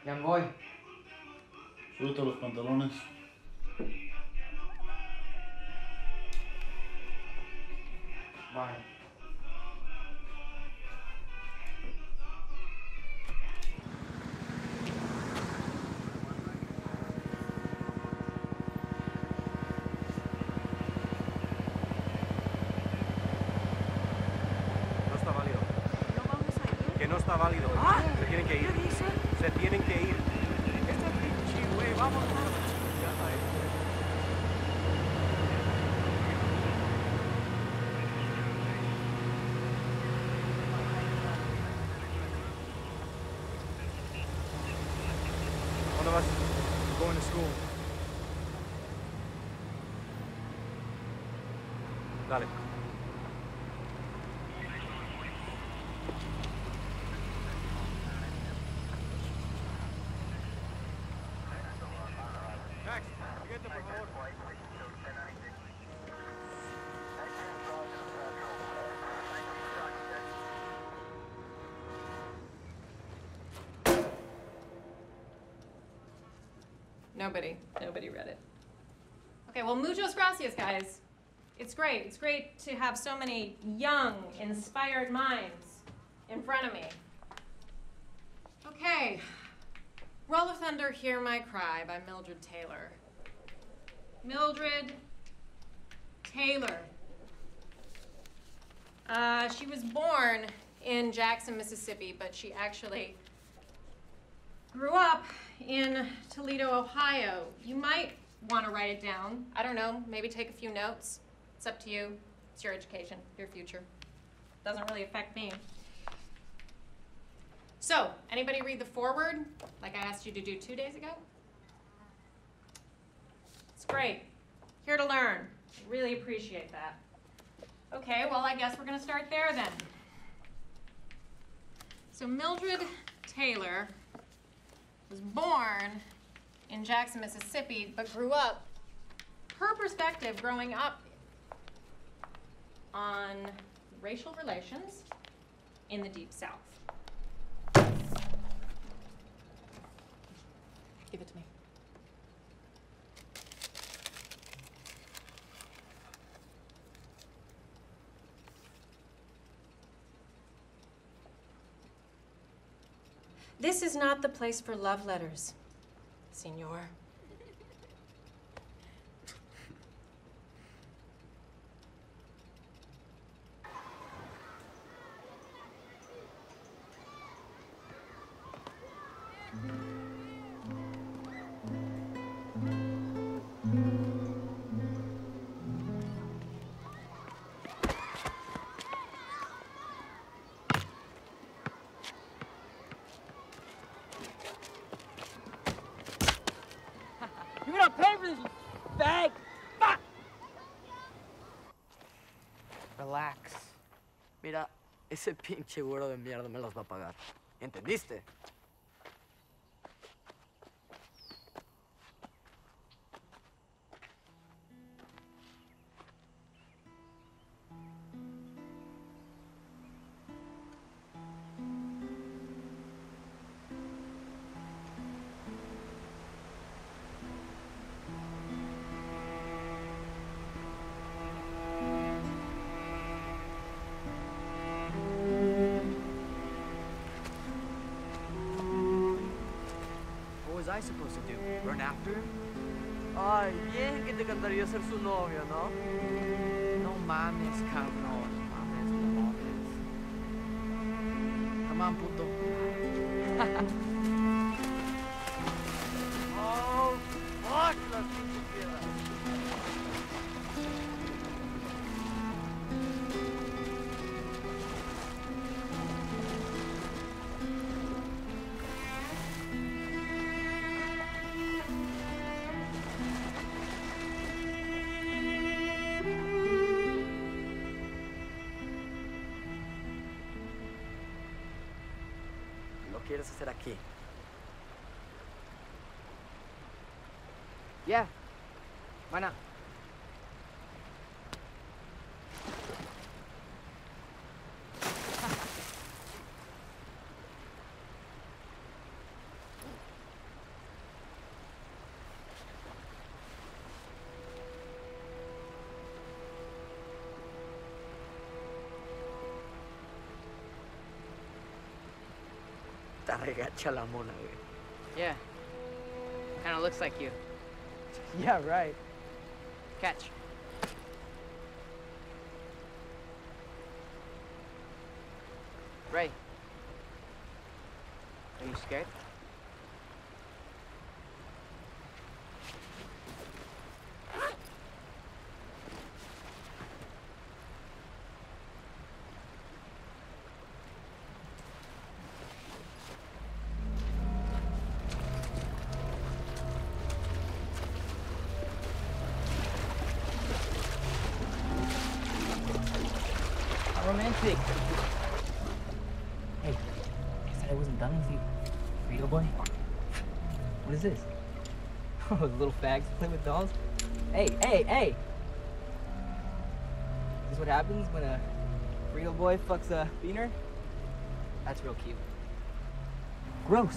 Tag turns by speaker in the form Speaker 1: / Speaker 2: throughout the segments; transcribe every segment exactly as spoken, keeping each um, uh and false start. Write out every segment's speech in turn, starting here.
Speaker 1: Ya me voy.
Speaker 2: Súbete los pantalones.
Speaker 1: Bye.
Speaker 3: No está válido.
Speaker 4: ¿No vamos a ir?
Speaker 3: Que no está válido.
Speaker 4: Ah,
Speaker 3: Se tienen que ir.
Speaker 4: ¿qué dice?
Speaker 3: Se tienen que ir. Este pinche güey, vamos. Ya sabes. ¿Dónde vas? Going to school. Dale. Max, siguiente, por favor.
Speaker 5: Nobody, nobody read it. Okay, well, muchas gracias, guys. It's great. It's great to have so many young, inspired minds in front of me. Okay. Roll of Thunder, Hear My Cry by Mildred Taylor. Mildred Taylor. Uh, she was born in Jackson, Mississippi, but she actually grew up in Toledo, Ohio. You might want to write it down. I don't know, maybe take a few notes. It's up to you. It's your education, your future. Doesn't really affect me. So, anybody read the foreword like I asked you to do two days ago? It's great. Here to learn. Really appreciate that. Okay, well, I guess we're going to start there then. So Mildred Taylor was born in Jackson, Mississippi, but grew up, her perspective growing up on racial relations in the Deep South. Give it to me. This is not the place for love letters, Senor.
Speaker 4: You're gonna pay for this, you fag! Fuck!
Speaker 1: Relax. Mira, ese pinche güero de mierda me las va a pagar. ¿Entendiste? What was I supposed to do? Run after him? Ay, bien que te encantaría ser su novio, ¿no? No mames, cabrón. No mames, no mames. Come on, puto. Oh, fuck, las pinches piedras. ¿Quieres hacer aquí?
Speaker 4: Yeah. Why not?
Speaker 1: Está regacha la mona, güey.
Speaker 3: Yeah. Kinda looks like you.
Speaker 1: Yeah, right.
Speaker 3: Catch. Ray. Are you scared?
Speaker 6: Romantic. Hey, I said I wasn't done with you, burrito boy. What is this? Oh, little fags play with dolls? Hey, hey, hey! Is this what happens when a burrito boy fucks a beaner? That's real cute. Gross.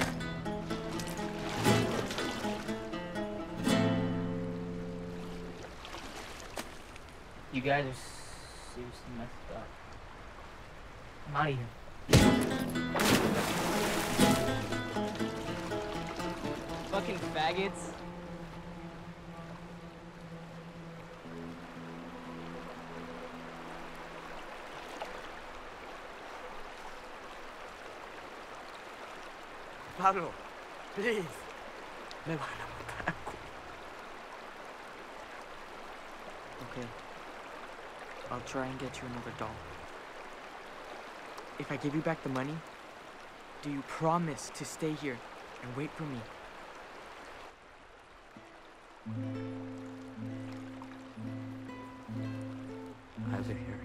Speaker 6: You guys are seriously messed up. I'm out of here. Fucking faggots.
Speaker 1: Pablo, please. Me van a matar. Okay. I'll try and get you another doll. If I give you back the money, do you promise to stay here and wait for me? How's it here?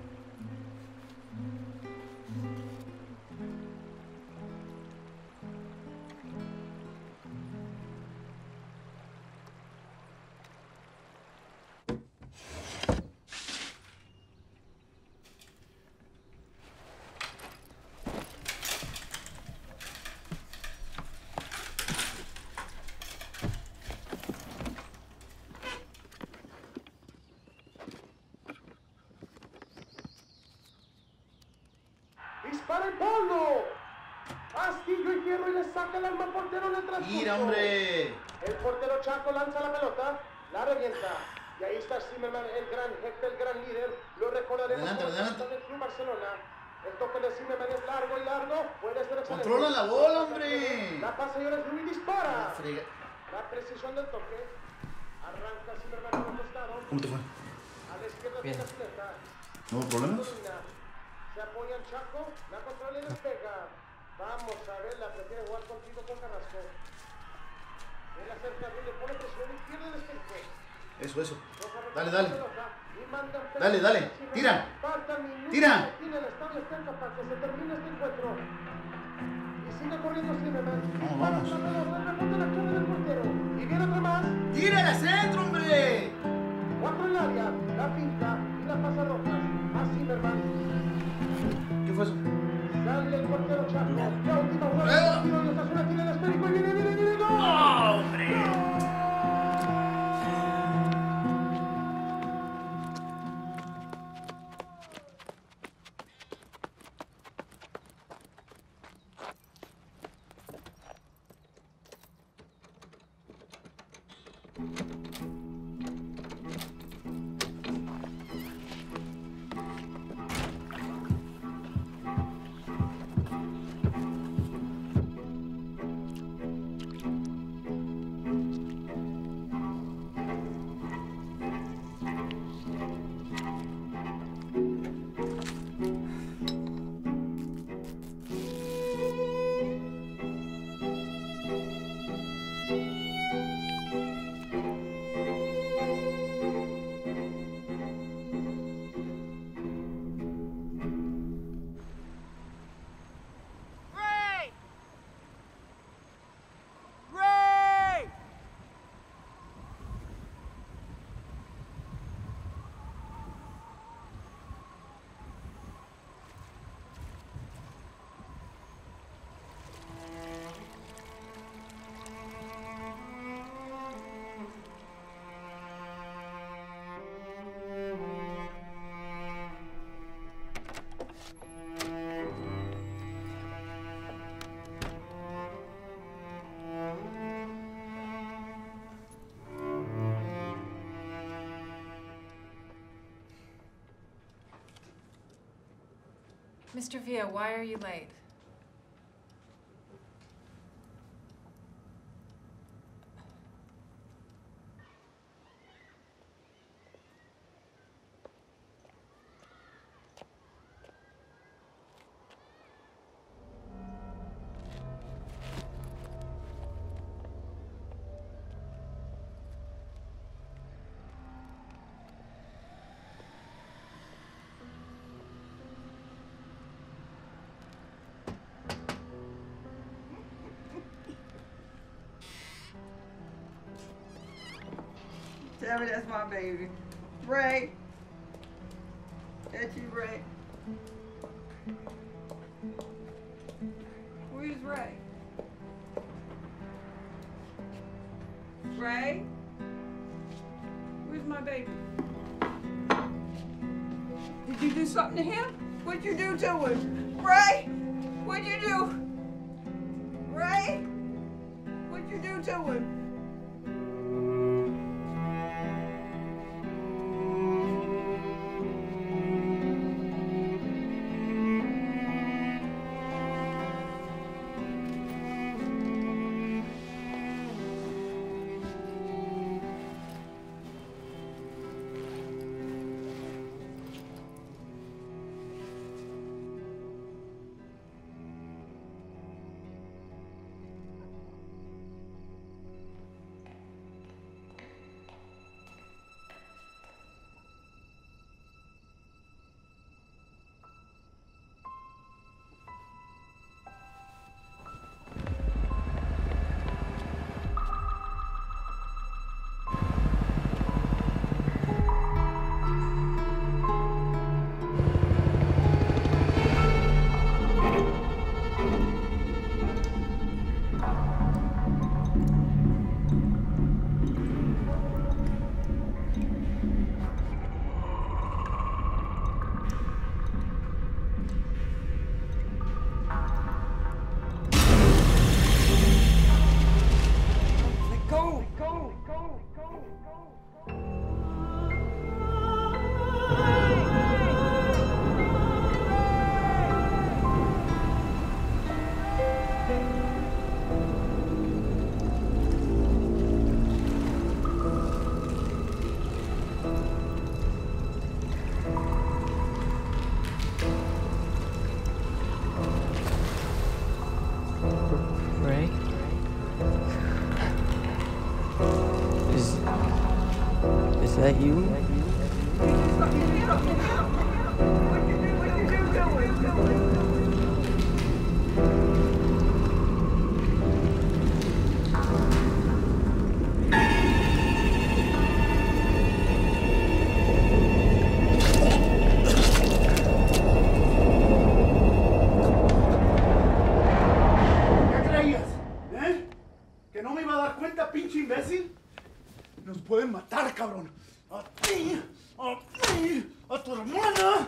Speaker 7: ¡Dispara el polvo! Astillo y fierro y le saca el alma al portero en el transcurso.
Speaker 2: ¡Mira, hombre!
Speaker 7: El portero Chaco lanza la pelota, la revienta. Y ahí está Zimmerman, el gran jefe, el gran líder. Lo recordaremos
Speaker 2: Adelante,
Speaker 7: como
Speaker 2: adelante.
Speaker 7: capitán del Club Barcelona. El toque de Zimmerman es largo y largo. Puede ser excelente.
Speaker 2: ¡Controla la bola, hombre!
Speaker 7: La pasa y ahora es Remi, dispara.
Speaker 2: Frega.
Speaker 7: La precisión del toque. Arranca Zimmerman por el costado.
Speaker 2: ¿Cómo te fue?
Speaker 7: A la izquierda
Speaker 6: Bien.
Speaker 7: tiene la pileta.
Speaker 2: ¿No hubo problemas?
Speaker 7: Se apoya en Chaco, la controla y despega. Vamos a ver, la prefiere jugar contigo con Carrasco. Él acerca, le pone presión y pierde el espejo.
Speaker 2: Eso, eso. Dale, dale. Dale, dale. Tira. Tira.
Speaker 7: Tiene el estadio cerca para que se termine este encuentro. Y sigue corriendo Zimmerman.
Speaker 2: Vamos, vamos.
Speaker 7: Rebote la curva del portero. Y viene otra más.
Speaker 2: ¡Tírale al centro, hombre!
Speaker 7: Cuatro en el área. La pinta y la pasa rojas. A Zimmerman.
Speaker 2: ¿Qué fue eso?
Speaker 7: Sale el portero Chaco. La última jugada.
Speaker 2: ¡Eh!
Speaker 7: Y Osasuna tiene el esférico y viene, viene, viene. ¡Gol!
Speaker 2: ¡No, hombre!
Speaker 5: Mister Villa, why are you late?
Speaker 8: Tell me that's my baby. Ray. That's you, Ray. Where's Ray? Ray? Where's my baby? Did you do something to him? What'd you do to him? Ray? What'd you do? Ray? What'd you do to him?
Speaker 1: Is that you?
Speaker 2: Nos pueden matar, cabrón. A ti, a ti, a tu hermana.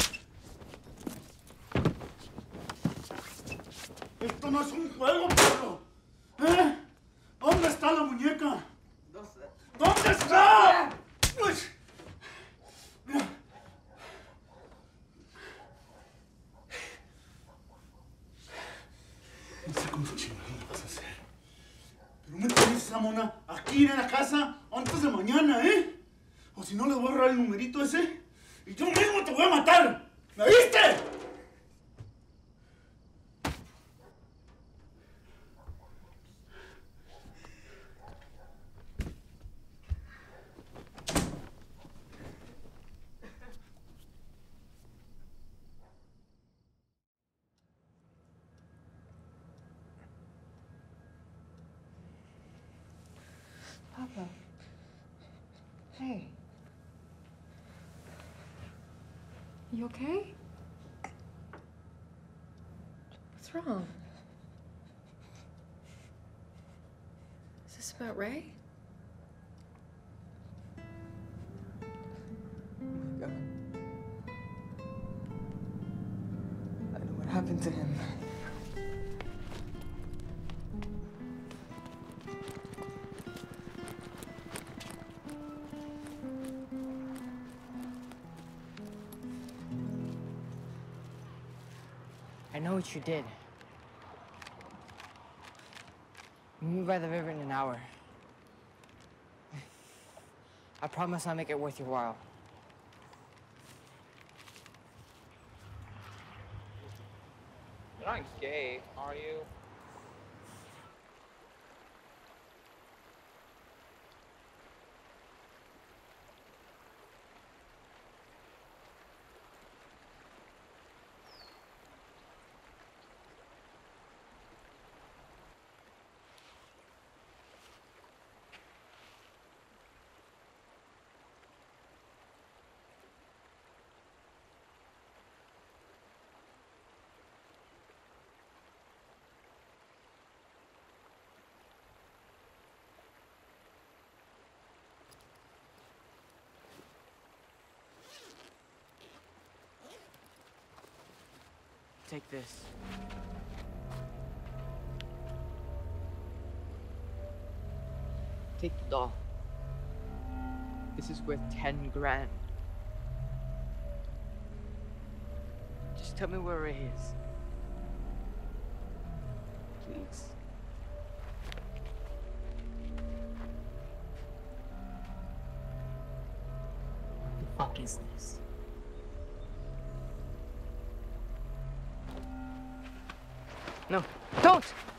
Speaker 2: Esto no es un juego, perro. ¿Eh? ¿Dónde está la muñeca? ¿Dónde está? Uy. Mira. No sé cómo chingados lo vas a hacer. Pero me tienes esa mona aquí en la casa antes de mañana, ¿eh? O si no, les voy a agarrar el numerito ese y yo mismo te voy a matar. ¿Me viste?
Speaker 5: Papa. Hey. You okay? What's wrong? Is this about Ray?
Speaker 6: Oh my God. I know what happened to him. know what you did. Meet me by the river in an hour. I promise I'll make it worth your while.
Speaker 9: You're not gay, are you?
Speaker 1: Take this. Take the doll. This is worth ten grand. Just tell me where it is. Please.
Speaker 6: What the fuck is this?
Speaker 1: No, don't!